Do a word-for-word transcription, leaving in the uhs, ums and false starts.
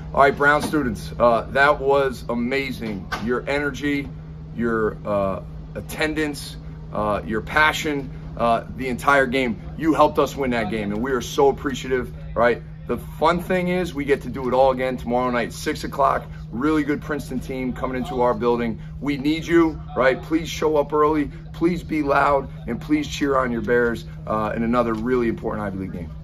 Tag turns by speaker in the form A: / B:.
A: All right, Brown students, uh, that was amazing. Your energy, your uh, attendance, uh, your passion, uh, the entire game. You helped us win that game, and we are so appreciative, right? The fun thing is we get to do it all again tomorrow night, six o'clock. Really good Princeton team coming into our building. We need you, right? Please show up early. Please be loud, and please cheer on your Bears uh, in another really important Ivy League game.